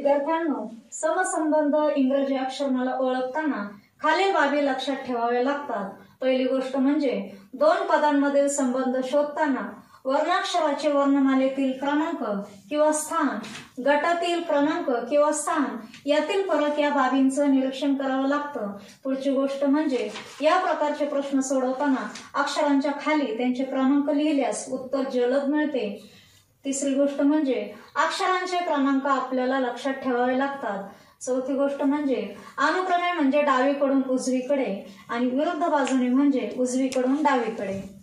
विद्यार्थ्यांनो, समसंबंध इंग्रजी अक्षरमाला ओळखताना खालील बाबी लक्षात ठेवाव्या लागतात। पहिली गोष्ट म्हणजे दोन पदांमधील संबंध शोधताना वर्णाक्षराचे वर्णमालेतील क्रमांक किंवा स्थान, गटातील क्रमांक किंवा स्थान यातील फरक या बाबींचं निरीक्षण करावं लागतं। पुढची गोष्ट म्हणजे या प्रकारचे प्रश्न सोडवताना अक्षरांच्या खाली त्यांचे क्रमांक लिहिल्यास उत्तर जलद मिळते। तिसरी गोष्ट म्हणजे अक्षरांचे क्रमांक आपल्याला लक्षात ठेवावे लागतात। चौथी गोष्ट म्हणजे अनुक्रमे म्हणजे डावीकडून उजवीकडे आणि विरुद्ध बाजूने म्हणजे उजवीकडून डावीकडे।